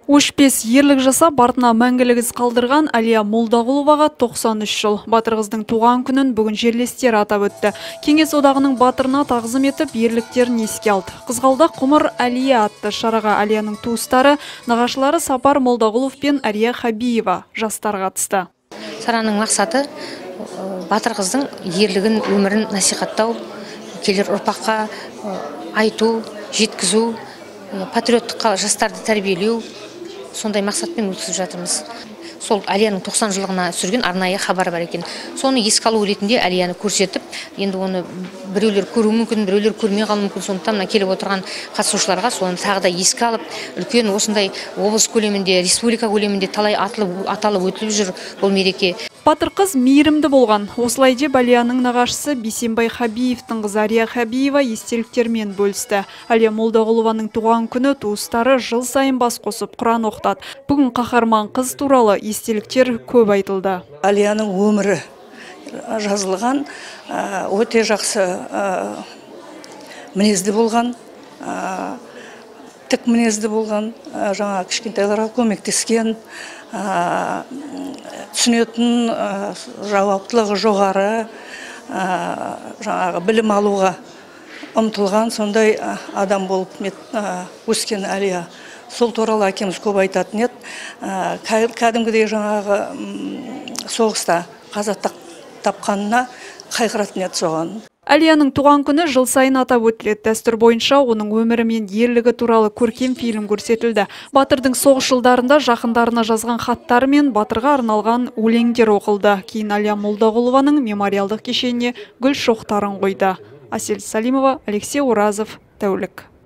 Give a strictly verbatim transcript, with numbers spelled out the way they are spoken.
Өшпес ерлік жасап, артына мәңгілік із қалдырған Әлия Молдағұловаға тоқсан үш жыл. Батыр қыздың туған күнін бүгін жерлестер атап өтті. Кеңес одағының батырына тағзым етіп, ерліктерін еске алды. Қызғалдақ құмыр Әлия атты шараға Әлияның туыстары, нағашылары Сапар Молдағұлов пен Әрия Хабиева жастар қатысты. Шараның мақсаты батыр қыздың ерлігін, өмірін насихаттау, келер ұрпаққа айту, жеткізу, патриоттыққа жастарды тәрбиелеу, сондай мақсатпен өткізіп жатырмыз. Сол Әлияның тоқсан жылдығына түсірген арнайы хабар бар екен. Соны еске алу ретінде Әлияны көрсетіп, енді оны біреулер көруі мүмкін, біреулер көрмей қалуы мүмкін. Сондықтан мына келіп отырған қатысушыларға соны тағы да еске алып, үлкен осындай облыс көлемінде, республика көлемінде талай аталып, аталып өтіліп жүр бұл мереке. Батыр қыз мейірімді болған. Осылай деп Әлияның нағашысы Бейсенбай Хабиевтің қызы Әрия Хабиева естеліктермен бөлісті. Әлия Молдағұлованың туған күні туыстары жыл сайын бас қосып Құран оқытады. Бүгін қаһарман қыз туралы естеліктер көп айтылды. Әлияның өмірі жазылған, өте жақсы мінезді болған, тік мінезді болған, жаңа кішкентайларға көмектескен, түсінетін, жауаптылығы жоғары, жаңағы білім алуға ұмтылған сондай адам болып өскен Әлия. Сол туралы әкеміз көп айтатын еді. Кәдімгідей жаңағы соғыста қаза тапқанына қайғыратын еді соған. Әлияның туған күні жыл сайын атап өтіледі. Дәстүр бойынша оның өмірі мен ерлігі туралы көркем фильм көрсетілді. Батырдың соғыс жылдарында жақындарына жазған хаттары мен батырға арналған өлеңдер оқылды. Кейін Әлия Молдағұлованың мемориалдық кешеніне гүл шоқтарын қойды. Асель Салимова, Алексей Уразов, Тәулік.